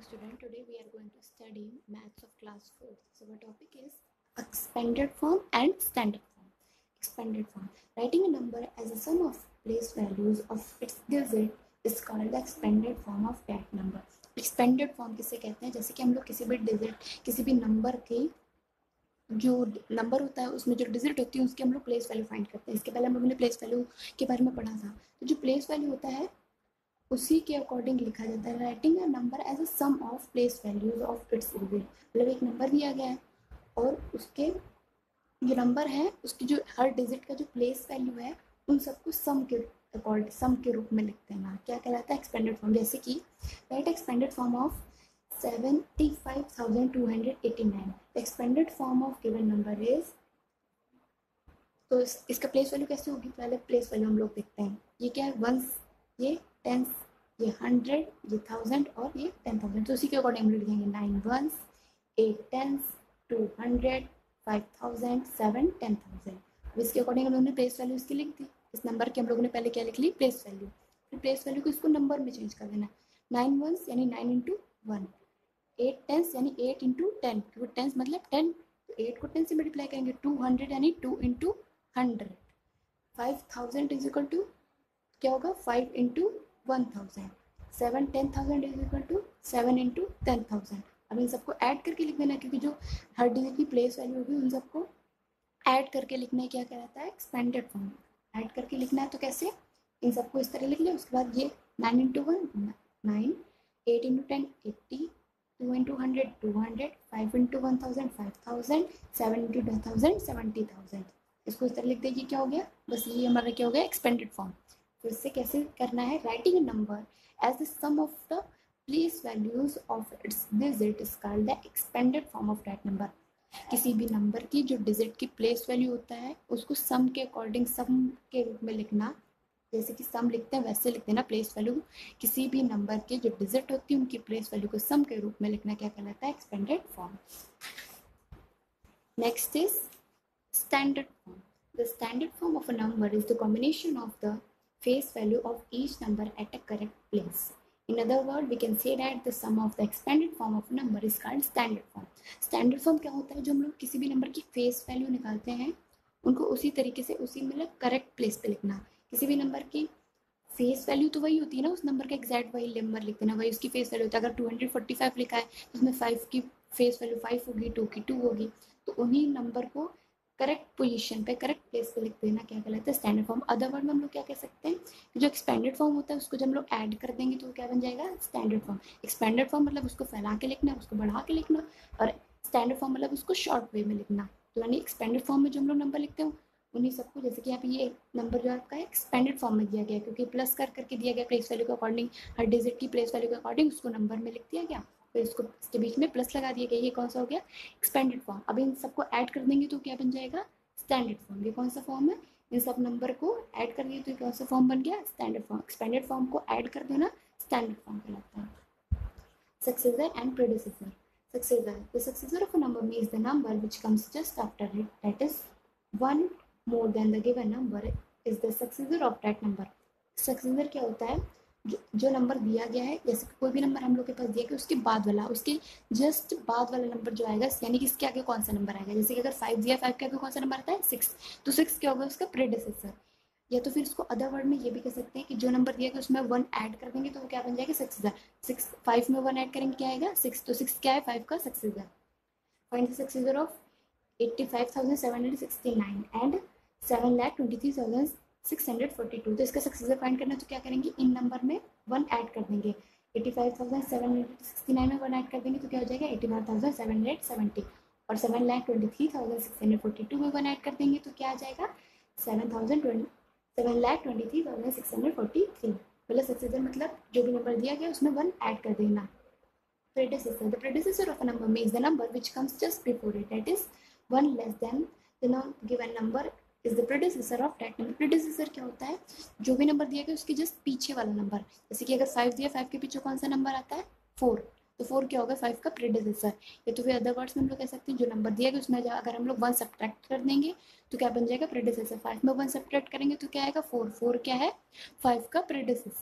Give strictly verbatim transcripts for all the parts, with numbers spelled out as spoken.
student. Today we are going to study maths of class fourth. So our topic is expanded form and standard form. Expanded form. Writing a number as a sum of place values of its digit is called the expanded form of that number. Expanded form किसे कहते हैं? जैसे कि हम लोग किसी भी digit किसी भी नंबर की जो नंबर होता है उसमें जो डिजिट होती है उसकी हम लोग प्लेस वैल्यू फाइंड करते हैं. इसके पहले हम लोगों ने प्लेस वैल्यू के बारे में पढ़ा था. तो जो प्लेस वैल्यू होता है उसी के अकॉर्डिंग लिखा जाता है. Writing a number as a sum of place values of its digit. मतलब एक नंबर दिया गया है और उसके जो नंबर है उसकी जो हर डिजिट का जो प्लेस वैल्यू है उन सबको सम के अकॉर्डिंग सम के रूप में लिखते हैं ना. क्या कहलाता है? Expanded form. जैसे कि right expanded form of seventy five thousand two hundred eighty nine. Expanded form of given number is. तो इस, इसका प्लेस वैल्यू कैसे होगी? पहले प्लेस वैल्यू हम लोग देखते हैं. ये क्या है? वंस, ये टेंस, ये हंड्रेड, ये थाउजेंड और ये टेन थाउजेंड. तो उसी के अकॉर्डिंग हम लोग लिखेंगे nine ones, eight tens, two hundred, five thousand, seven ten thousand. अब इसके अकॉर्डिंग हम लोगों ने प्लेस वैल्यू इसकी लिख दी. इस नंबर की हम लोगों ने पहले क्या लिख ली? Place value. फिर प्लेस वैल्यू को इसको नंबर में चेंज कर देना. नाइन वंस यानी nine into one, eight tens यानी एट इंटू टेन, क्योंकि टेंस मतलब टेन, तो एट को टेन से मल्टीप्लाई करेंगे. टू हंड्रेड यानी two into hundred. Five thousand is equal to क्या होगा? Five into one thousand. Seven ten thousand is equal to seven into ten thousand. अब इन सबको ऐड करके लिख देना, क्योंकि जो हर डिजिट की प्लेस वैल्यू होगी उन सबको ऐड करके लिखना है. क्या कहलाता है? Expanded form. ऐड करके लिखना है. तो कैसे? इन सबको इस तरह लिख लिया. उसके बाद ये nine into one nine, eight into ten eighty, two into hundred two hundred, five into one thousand five thousand, seven into ten thousand seventy thousand. इसको इस तरह लिख दें. ये क्या हो गया? बस ये हमारा क्या हो गया? Expanded form. तो इससे कैसे करना है? Writing a number as the sum of the place values of its digit is called the expanded form of that number. किसी भी नंबर की जो डिजिट की प्लेस वैल्यू होता है उसको सम के अकॉर्डिंग सम के रूप में लिखना. जैसे कि सम लिखते हैं वैसे लिख देना प्लेस वैल्यू. किसी भी नंबर की जो डिजिट होती है उनकी प्लेस वैल्यू को सम के रूप में लिखना क्या कहलाता है? Expanded form. Next is standard form. The standard form of a number is the combination of the face value of each number at a correct place. In other words, we can say that the sum of the expanded form of a number is called standard form. Standard form क्या होता है? जो हम लोग किसी भी number की face value निकालते हैं उनको उसी तरीके से उसी मतलब करेक्ट प्लेस पे लिखना. किसी भी नंबर की फेस वैल्यू तो वही होती है ना, उस नंबर का एग्जैक्ट वही नंबर लिख देना, वही उसकी फेस वैल्यू होता है. अगर टू हंड्रेड फोर्टी फाइव लिखा है तो उसमें फाइव की फेस वैल्यू फाइव होगी, टू की टू होगी. तो उन्हीं नंबर को करेक्ट पोजीशन पे करेक्ट प्लेस पे लिख देना क्या कहलाता है? Standard form. अदर वर्ड में हम लोग क्या कह सकते हैं? जो एक्सपेंडेड फॉर्म होता है उसको जब हम लोग ऐड कर देंगे तो क्या बन जाएगा? Standard form. एक्सपेंडेड फॉर्म मतलब उसको फैला के लिखना, उसको बढ़ा के लिखना, और स्टैंडर्ड फॉर्म मतलब उसको शॉर्ट वे में लिखना. तो यानी एक्सपेंडेड फॉर्म में जो हम लोग नंबर लिखते हैं उन्हीं सबको, जैसे कि यहाँ पे ये नंबर जो आपका है एक्सपेंडेड फॉर्म में दिया गया क्योंकि प्लस कर करके दिया गया प्लेस वैल्यू के अकॉर्डिंग, हर डिजिट की प्लेस वैल्यू के अकॉर्डिंग उसको नंबर में लिख दिया गया. फिर इसको इसके बीच में प्लस लगा दिया गया. ये कौन सा हो गया? Expanded form. अब इन सबको ऐड कर देंगे तो क्या बन जाएगा? Standard form. ये कौन सा फॉर्म है? इन सब नंबर को ऐड कर दिए तो कौन सा फॉर्म बन गया? Standard form. एक्सपेंडेड फॉर्म को ऐड कर देना स्टैंडर्ड फॉर्म कहलाता है. Successor and predecessor. Successor. The successor of a number means the number which comes just after it, that is one more than the given number is the successor of that number. Successor क्या होता है? जो जो number दिया गया है, जैसे कोई भी नंबर हम लोग के पास दिया गया उसके बाद वाला, उसके जस्ट बाद वाला नंबर जो आएगा, यानी कि इसके आगे कौन सा नंबर आएगा. जैसे कि अगर फाइव दिया, फाइव के आगे कौन सा नंबर आता है? सिक्स. तो सिक्स क्या होगा? उसका प्रेडिसेसर. या तो फिर इसको अदर वर्ड में ये भी कह सकते हैं कि जो नंबर दिया गया उसमें वन ऐड कर देंगे तो वो क्या बन जाएगा? सक्सेसर. सिक्स फाइव में वन ऐड करेंगे क्या आएगा? सिक्स. तो सिक्स क्या है? फाइव का successor. Find the successor of eighty five thousand seven hundred sixty nine and seven lakh twenty three thousand six hundred forty two. तो इसका सक्सेसर फाइंड करना तो क्या करेंगे? इन नंबर में वन ऐड कर देंगे. Eighty five thousand seven hundred sixty nine में वन ऐड कर देंगे तो क्या हो जाएगा? Eighty five thousand seven hundred seventy. और seven lakh twenty three thousand six hundred forty two में वन ऐड कर देंगे तो क्या आ जाएगा? Seven thousand twenty seven lakh twenty three thousand six hundred forty three. मतलब सक्सेसर मतलब जो भी नंबर दिया गया उसमें वन ऐड कर देना. Predecessor. The predecessor of a number means the number which comes just before it, that is one less than the given number is the predecessor of that number. Predecessor क्या होता है? जो भी number दिया गया उसके जस्ट पीछे वाला नंबर. जैसे कि अगर फाइव दिया, फाइव के पीछे कौन सा नंबर आता है? फोर. तो फोर क्या होगा? फाइव का प्रेडिसेसर. या तो फिर अदर वर्ड्स में हम लोग कह सकते हैं जो नंबर दिया गया उसमें अगर हम लोग वन सब्ट्रैक्ट कर देंगे तो क्या बन जाएगा? प्रेडिसेसर. फाइव में वन सब्ट्रैक्ट करेंगे तो क्या आएगा? फोर. फोर क्या है? फाइव का प्रेडिसेसर.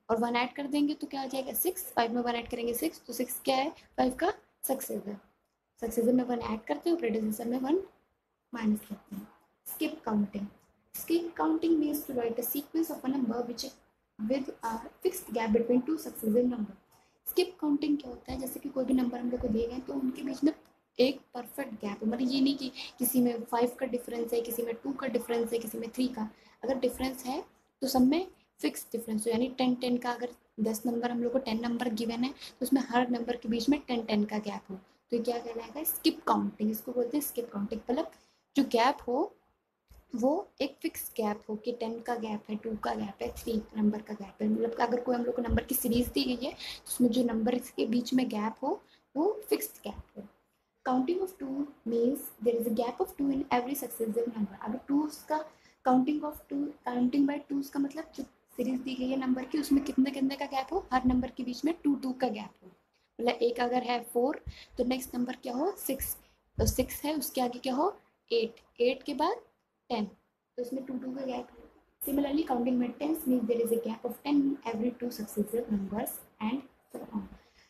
और वन ऐड कर देंगे तो क्या आ जाएगा सिक्स, फाइव में वन ऐड करेंगे सिक्स, तो सिक्स क्या है, फाइव का सक्सेसर। सक्सेसर में वन ऐड करते हो, प्रेडिसेसर में वन माइनस करते हैं। Skip counting, skip counting means to write a sequence of a number which with a fixed gap between two successive number. स्किप काउंटिंग क्या होता है, जैसे कि कोई भी नंबर हम लोग को दिए गए तो उनके बीच में एक परफेक्ट गैप है, मतलब ये नहीं कि किसी में फाइव का डिफरेंस है, किसी में टू का डिफरेंस है, किसी में थ्री का, अगर डिफरेंस है तो सब में फिक्स डिफरेंस हो, यानी टेन टेन का, अगर दस नंबर हम लोग को टेन नंबर गिवन है तो उसमें हर नंबर के बीच में टेन टेन का गैप हो, तो ये क्या कहलाएगा, स्किप काउंटिंग। इसको बोलते हैं स्किप काउंटिंग, मतलब जो गैप हो वो एक फिक्स गैप हो कि टेन का गैप है, टू का गैप है, थ्री नंबर का गैप है, मतलब अगर कोई हम लोग को नंबर की सीरीज दी गई है तो उसमें जो नंबर के बीच में गैप हो वो फिक्स्ड गैप हो। Counting of two means there is a gap of two in every successive number. अगर टू का counting of two, counting by two का मतलब जो सीरीज दी गई है नंबर की उसमें कितने कितने का गैप हो, हर नंबर के बीच में टू टू का गैप हो, मतलब एक अगर है फोर तो नेक्स्ट नंबर क्या हो सिक्स, तो सिक्स है उसके आगे क्या हो एट, एट के बाद टेन, तो इसमें टू टू का गैप है। सिमिलरली काउंटिंग में tens means there is a gap of ten every two successive numbers and so on.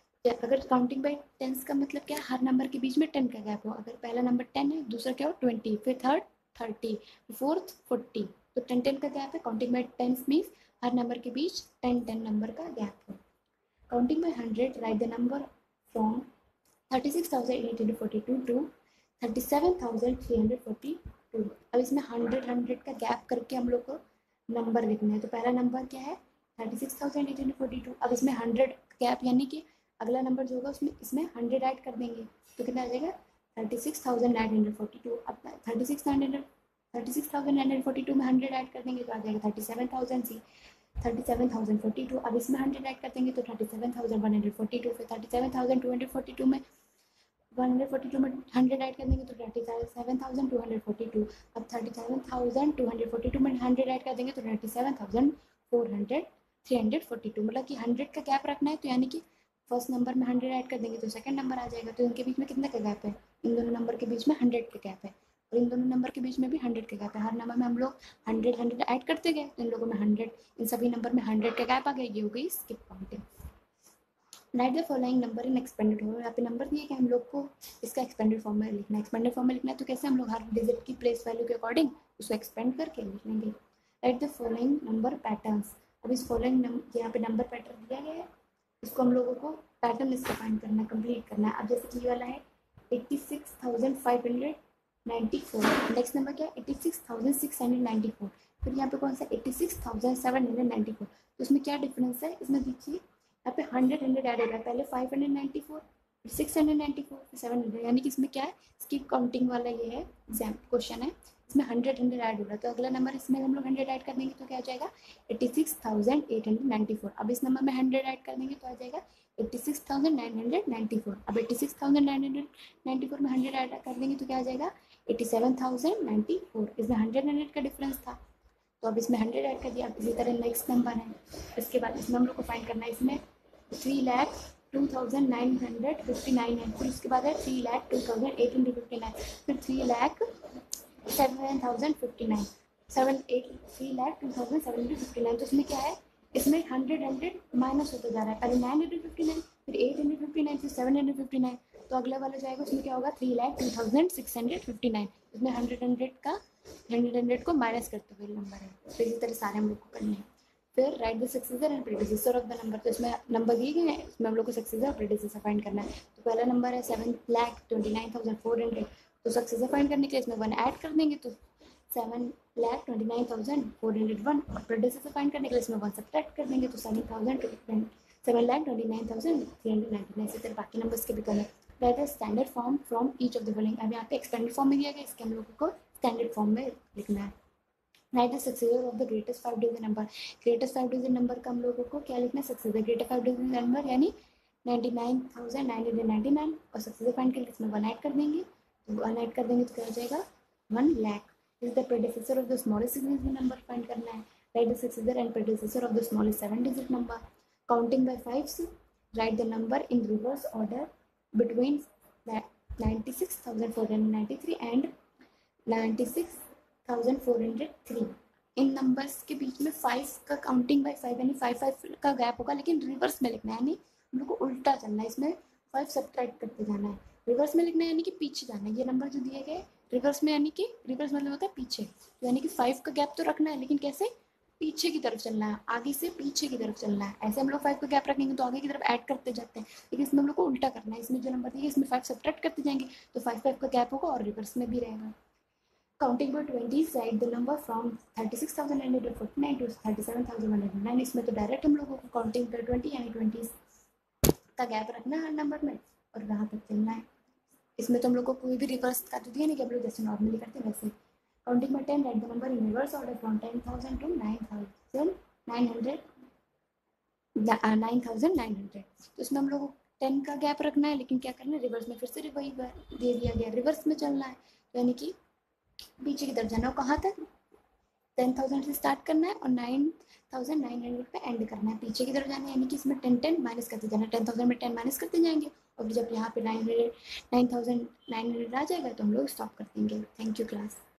अगर काउंटिंग बाय टेंस का मतलब क्या है, हर नंबर के बीच में टेन का गैप हो, अगर पहला नंबर टेन है, दूसरा क्या हो ट्वेंटी, फिर थर्ड थर्टी, फोर्थ फोर्टी, तो टेन टेन का गैप है। काउंटिंग बाय टेंस मीन्स हर नंबर के बीच टेन टेन नंबर का गैप हो। Counting by hundred, write the number from thirty six thousand eight hundred forty two to thirty seven thousand three hundred forty two. अब इसमें hundred hundred का gap करके हम लोग को नंबर लिखना है, तो पहला नंबर क्या है thirty six thousand eight hundred forty two. अब इसमें हंड्रेड गैप यानी कि अगला नंबर जो होगा उसमें इसमें हंड्रेड ऐड कर देंगे तो कितना आ जाएगा thirty six thousand nine hundred forty two. अब thirty six nine hundred thirty six thousand nine hundred forty two में हंड्रेड ऐड कर देंगे तो आ जाएगा thirty seven thousand see thirty seven thousand forty two. अब इसमें हंड्रेड ऐड कर देंगे तो thirty seven thousand one hundred forty two, फिर thirty seven thousand two hundred forty two में वन हंड्रेड फोर्टी टू में हंड्रेड ऐड कर देंगे तो thirty seven thousand two hundred forty two. अब thirty seven thousand two hundred forty two में hundred add कर देंगे तो thirty seven thousand four hundred three hundred forty two, मतलब कि हंड्रेड का गैप रखना है, तो यानी कि फर्स्ट नंबर में हंड्रेड ऐड कर देंगे तो सेकंड नंबर आ जाएगा, तो इनके बीच में कितने का गैप है, इन दोनों नंबर के बीच में हंड्रेड का गैप है, और इन दोनों नंबर के बीच में भी हंड्रेड का गैप है। हर नंबर में हम लोग हंड्रेड हंड्रेड ऐड करते गए तो इन लोगों में हंड्रेड, इन सभी नंबर में हंड्रेड का गैप आ गया, ये हो गई skip counting. Write the following number in expanded form, यहाँ पे नंबर दिए कि हम लोग को इसका एक्सपेंडेड फॉर्म में लिखना है। एक्सपेंडेड फॉर्म में लिखना है तो कैसे, हम लोग हर डिजिट की प्लेस वैल्यू के अकॉर्डिंग उसको एक्सपेंड करके लिख लेंगे। Write the following number patterns, अब इस फॉलोइंग यहाँ पे नंबर पैटर्न दिया गया है, इसको हम लोगों को पैटर्न इसका फाइंड करना है, कंप्लीट करना है। अब जैसे कि ये वाला है eighty six thousand five hundred ninety four, next number क्या है eighty six thousand six hundred ninety four, फिर यहाँ पे कौन सा eighty six thousand seven hundred ninety four, तो इसमें क्या डिफरेंस है, इसमें देखिए यहाँ पे हंड्रेड हंड्रेड ऐड हो रहा है, पहले फाइव हंड्रेड नाइन्टी फोर फिर सिक्स हंड्रेड नाइन्टी फोर फिर सेवन हंड्रेड, यानी कि इसमें क्या है स्किप काउंटिंग वाला ये है एग्जाम क्वेश्चन है, इसमें हंड्रेड हंड्रेड ऐड हो रहा है, तो अगला नंबर इसमें हम लोग हंड्रेड ऐड कर देंगे तो क्या आ जाएगा eighty six thousand eight hundred ninety four. अब इस नंबर में हंड्रेड ऐड कर देंगे तो आ जाएगा eighty six thousand nine hundred ninety four. अब eighty six thousand nine hundred ninety four में हंड्रेड ऐड कर देंगे तो क्या आ जाएगा eighty seven thousand ninety four. इसमें हंड्रेड हंड्रेड का डिफरेंस था तो अब इसमें हंड्रेड ऐड कर दिया। अब इसी तरह नेक्स्ट नंबर है, इसके बाद इसमें हम लोग को फाइंड करना है, इसमें three lakh two thousand nine hundred fifty nine है, फिर उसके बाद है three lakh two thousand eight hundred fifty nine, फिर three lakh seven thousand fifty nine seven eight three lakh two thousand seven hundred fifty nine. तो इसमें क्या है, इसमें हंड्रेड हंड्रेड माइनस होता जा रहा है, पहले नाइन हंड्रेड फिफ्टी नाइन फिर एट हंड्रेड फिफ्टी नाइन फिर सेवन हंड्रेड फिफ्टी नाइन, तो अगला वाला जाएगा उसमें क्या होगा three lakh two thousand six hundred fifty nine, इसमें हंड्रेड हंड्रेड का हंड्रेड हंड्रेड को माइनस करते हुए नंबर है, तो इसी तरह सारे हम लोग को करने हैं। फिर write the successor and predecessor of the number, तो इसमें नंबर दिए गए हैं, इसमें हम लोग को सक्सेसर और प्रेडिसेसर फाइंड करना है। तो पहला नंबर है seven lakh twenty nine thousand four hundred, तो सक्सेसर फाइंड करने के लिए इसमें वन ऐड कर देंगे तो seven lakh twenty nine thousand four hundred one, और प्रेडिसेसर फाइंड करने के लिए इसमें वन सब्ट्रैक्ट कर देंगे तो seven thousand seven lakh twenty nine thousand three hundred ninety nine. इसी तरह बाकी नंबर्स के भी करना है। Write the standard form from each of the following, अब यहाँ पे एक्सपेंडेड फॉर्म में दिया गया, इसके हम लोगों को स्टैंडर्ड फॉर्म में लिखना है। Write the successor of the greatest five digit number, greatest five digit number का हम लोगों को क्या लिखना है successor, greatest five digit number यानी ninety nine thousand nine hundred ninety nine, और सक्सेसर फाइंड करके इसमें वन ऐड कर देंगे, तो वन ऐड कर देंगे तो क्या हो जाएगा one lakh. Is the predecessor of the smallest six digit number find करना है। Write the successor and predecessor of the smallest seven digit number, counting by fives, write the number in reverse order between ninety six thousand four hundred ninety three and ninety six thousand four hundred three. इन numbers के बीच में five का counting by five यानी five five का gap होगा, लेकिन reverse में लिखना है, यानी हम लोग को उल्टा चलना है, इसमें फाइव सब्ट्रैक्ट करते जाना है। रिवर्स में लिखना है यानी कि पीछे जाना है, ये नंबर जो दिए गए रिवर्स में, यानी कि रिवर्स मतलब होता है पीछे, तो यानी कि फाइव का गैप तो रखना है, लेकिन कैसे, पीछे की तरफ चलना है, आगे से पीछे की तरफ चलना है। ऐसे हम लोग फाइव का गैप रखेंगे तो आगे की तरफ ऐड करते जाते हैं, लेकिन इसमें हम लोग को उल्टा करना है, इसमें जो नंबर दिए इसमें फाइव सब्ट्रैक्ट करते जाएंगे तो फाइव फाइव का गैप होगा और रिवर्स में भी रहेगा। Counting by twenty side the number from thirty six thousand nine hundred forty nine to thirty seven thousand one hundred nine. इसमें तो डायरेक्ट हम लोगों को काउंटिंग बाय ट्वेंटी यानी ट्वेंटी का गैप रखना है हर नंबर में और वहाँ तक चलना है। इसमें तो हम लोग को कोई भी रिवर्स का तो दिया नहीं कि हम लोग जैसे नॉर्मली करते हैं वैसे। Counting by ten write the number in reverse order from ten thousand to nine thousand nine hundred nine thousand nine hundred. तो इसमें हम लोग को टेन का गैप रखना है, लेकिन क्या करना है, रिवर्स में फिर से वही दे दिया गया, रिवर्स में चलना है, तो यानी कि पीछे की तरफ जाना है। कहाँ तक, टेन थाउजेंड से स्टार्ट करना है और नाइन थाउजेंड नाइन हंड्रेड पे एंड करना है, पीछे की तरफ जाना है, यानी कि इसमें टेन टेन माइनस करते जाना है, टेन थाउजेंड में टेन माइनस करते जाएंगे और फिर जब यहाँ पे nine hundred nine thousand nine hundred आ जाएगा तो हम लोग स्टॉप कर देंगे। Thank you class.